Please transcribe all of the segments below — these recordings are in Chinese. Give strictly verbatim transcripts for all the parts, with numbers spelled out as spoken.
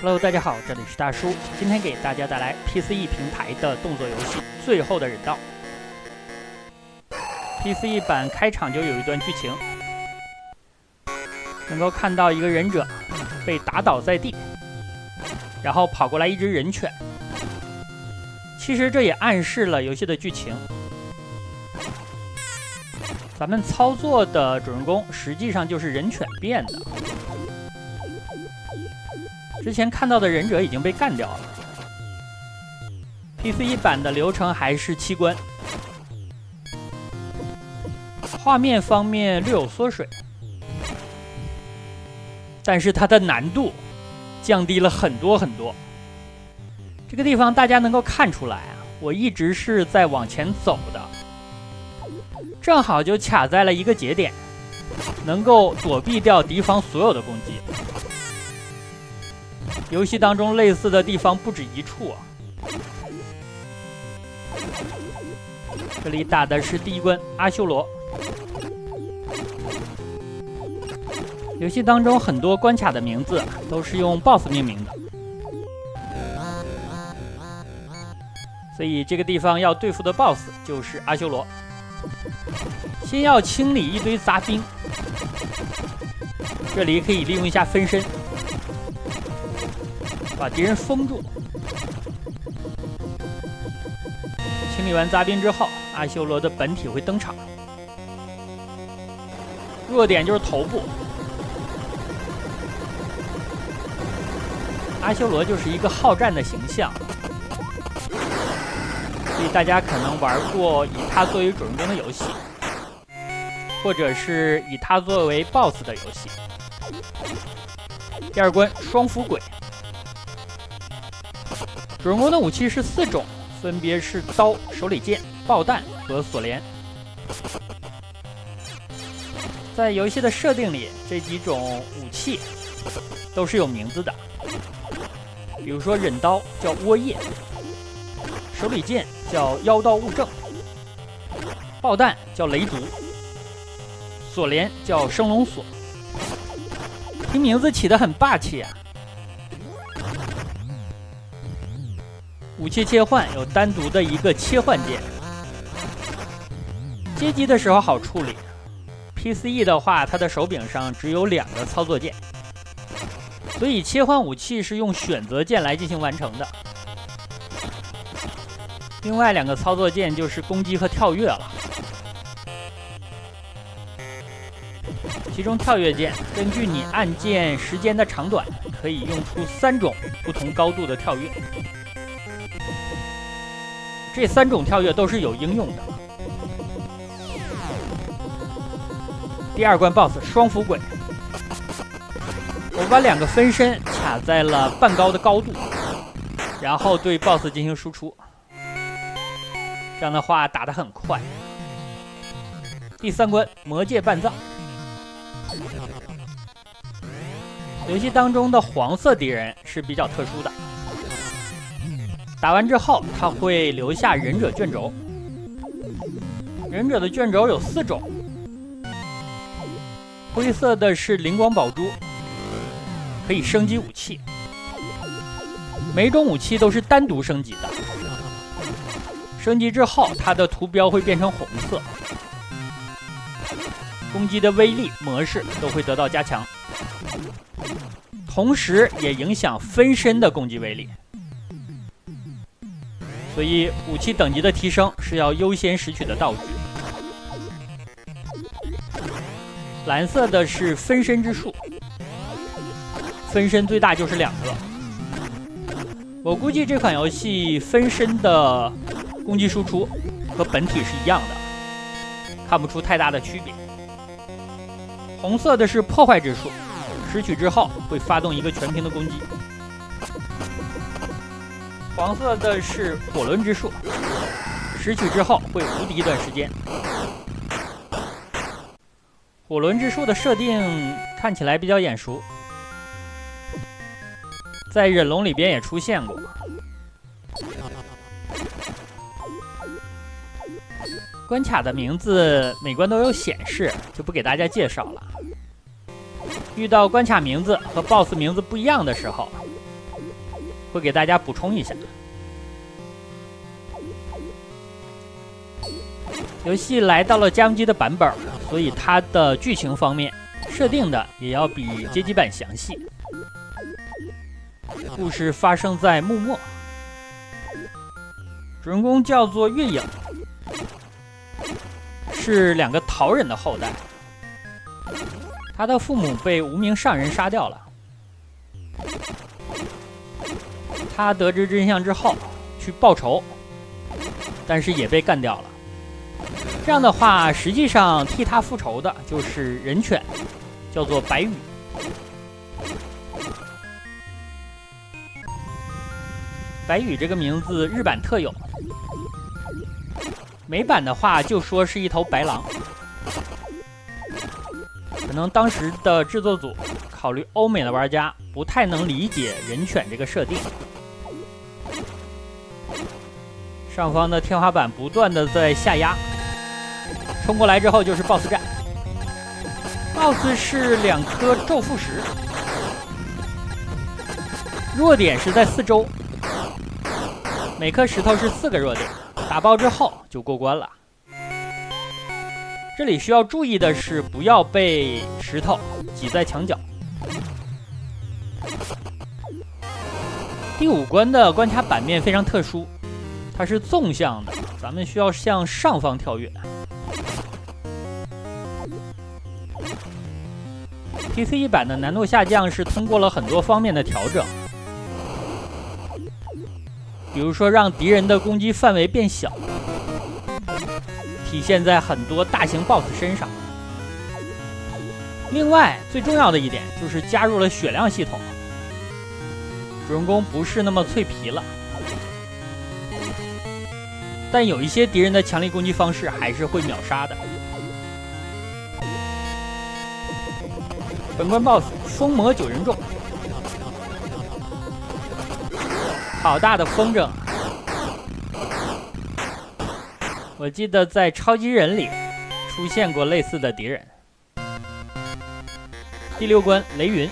Hello， 大家好，这里是大叔，今天给大家带来 P C E 平台的动作游戏《最后的忍道》。P C E 版开场就有一段剧情，能够看到一个忍者被打倒在地，然后跑过来一只人犬。其实这也暗示了游戏的剧情。咱们操作的主人公实际上就是人犬变的。之前看到的忍者已经被干掉了。P C E 版的流程还是七关，画面方面略有缩水，但是它的难度降低了很多很多。这个地方大家能够看出来啊，我一直是在往前走的，正好就卡在了一个节点，能够躲避掉敌方所有的攻击。游戏当中类似的地方不止一处啊。这里打的是第一关阿修罗。游戏当中很多关卡的名字都是用 B O S S 命名的，所以这个地方要对付的 B O S S 就是阿修罗。先要清理一堆杂兵，这里可以利用一下分身，把敌人封住。清理完杂兵之后，阿修罗的本体会登场，弱点就是头部。阿修罗就是一个好战的形象，所以大家可能玩过以他作为主人公的游戏，或者是以他作为 B O S S 的游戏。第二关双斧鬼，主人公的武器是四种，分别是刀、手里剑、爆弹和锁镰。在游戏的设定里，这几种武器都是有名字的，比如说忍刀叫窝叶，手里剑叫妖刀物证，爆弹叫雷毒，锁镰叫升龙锁。听名字起得很霸气啊！武器切换有单独的一个切换键，接机的时候好处理。P C E 的话，它的手柄上只有两个操作键，所以切换武器是用选择键来进行完成的。另外两个操作键就是攻击和跳跃了。其中跳跃键根据你按键时间的长短，可以用出三种不同高度的跳跃。这三种跳跃都是有应用的。第二关 B O S S 双斧鬼，我把两个分身卡在了半高的高度，然后对 B O S S 进行输出，这样的话打得很快。第三关魔界半藏，游戏当中的黄色敌人是比较特殊的，打完之后他会留下忍者卷轴，忍者的卷轴有四种，灰色的是灵光宝珠，可以升级武器，每种武器都是单独升级的，升级之后它的图标会变成红色，攻击的威力模式都会得到加强，同时也影响分身的攻击威力，所以武器等级的提升是要优先拾取的道具。蓝色的是分身之术，分身最大就是两个。我估计这款游戏分身的攻击输出和本体是一样的，看不出太大的区别。红色的是破坏之术，拾取之后会发动一个全屏的攻击。黄色的是火轮之术，拾取之后会无敌一段时间。火轮之术的设定看起来比较眼熟，在忍龙里边也出现过。关卡的名字每关都有显示，就不给大家介绍了。遇到关卡名字和 B O S S 名字不一样的时候， 会给大家补充一下。游戏来到了家用机的版本，所以它的剧情方面设定的也要比街机版详细。故事发生在幕末，主人公叫做月影，是两个桃人的后代。他的父母被无名上人杀掉了。他得知真相之后去报仇，但是也被干掉了。这样的话，实际上替他复仇的就是人犬，叫做白羽。白羽这个名字日版特有，美版的话就说是一头白狼。可能当时的制作组考虑欧美的玩家不太能理解人犬这个设定。上方的天花板不断的在下压，冲过来之后就是 B O S S 战。B O S S 是两颗咒缚石，弱点是在四周，每颗石头是四个弱点，打爆之后就过关了。这里需要注意的是，不要被石头挤在墙角。第五关的关卡版面非常特殊，它是纵向的，咱们需要向上方跳跃。P C 版的难度下降是通过了很多方面的调整，比如说让敌人的攻击范围变小，体现在很多大型 B O S S 身上。另外，最重要的一点就是加入了血量系统，主人公不是那么脆皮了，但有一些敌人的强力攻击方式还是会秒杀的。本关 B O S S 风魔九人众，好大的风筝！我记得在超级人里出现过类似的敌人。第六关雷云，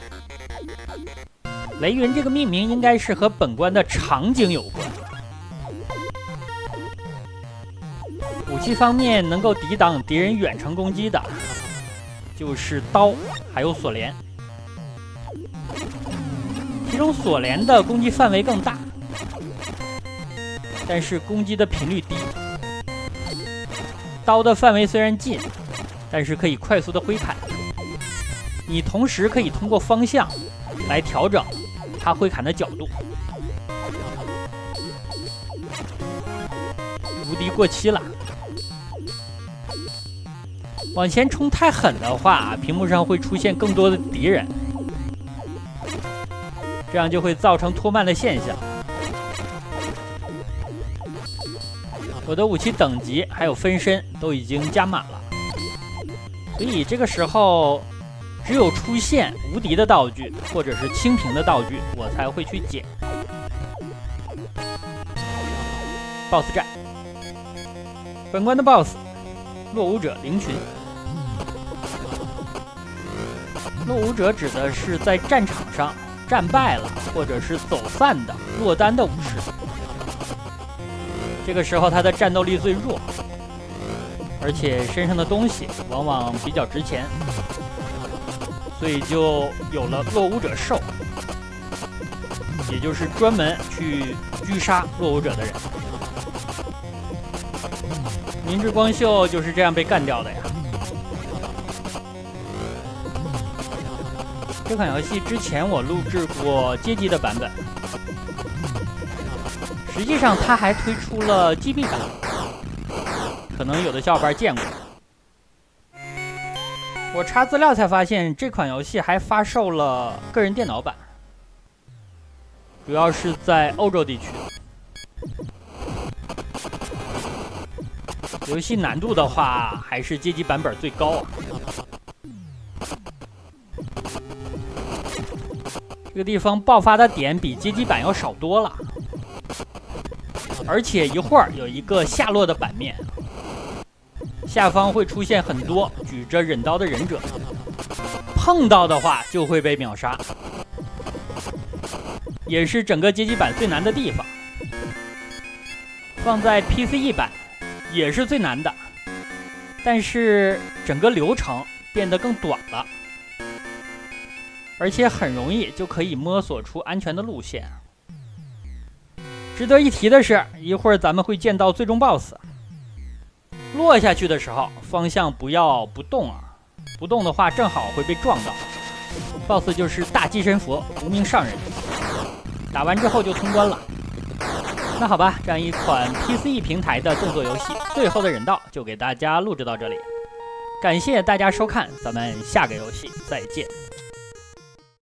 雷云这个命名应该是和本关的场景有关。武器方面能够抵挡敌人远程攻击的，就是刀还有锁镰，其中锁镰的攻击范围更大，但是攻击的频率低。刀的范围虽然近，但是可以快速的挥砍。你同时可以通过方向来调整它挥砍的角度。无敌过期了，往前冲太狠的话，屏幕上会出现更多的敌人，这样就会造成拖慢的现象。我的武器等级还有分身都已经加满了，所以这个时候只有出现无敌的道具或者是清屏的道具，我才会去捡。B O S S 战，本关的 B O S S 落伍者灵群。落伍者指的是在战场上战败了或者是走散的落单的武士。这个时候他的战斗力最弱，而且身上的东西往往比较值钱，所以就有了落伍者兽，也就是专门去狙杀落伍者的人。明智光秀就是这样被干掉的呀。这款游戏之前我录制过街机的版本，实际上它还推出了 G B 版，可能有的小伙伴见过。我查资料才发现，这款游戏还发售了个人电脑版，主要是在欧洲地区。游戏难度的话，还是街机版本最高啊。这个地方爆发的点比街机版要少多了，而且一会儿有一个下落的版面，下方会出现很多举着忍刀的忍者，碰到的话就会被秒杀。 也是整个街机版最难的地方。放在 P C E 版也是最难的，但是整个流程变得更短了，而且很容易就可以摸索出安全的路线。值得一提的是，一会儿咱们会见到最终 B O S S， 落下去的时候方向不要不动啊，不动的话正好会被撞到。B O S S 就是大机神佛无名上人，打完之后就通关了。那好吧，这样一款 P C E 平台的动作游戏《最后的忍道》就给大家录制到这里，感谢大家收看，咱们下个游戏再见。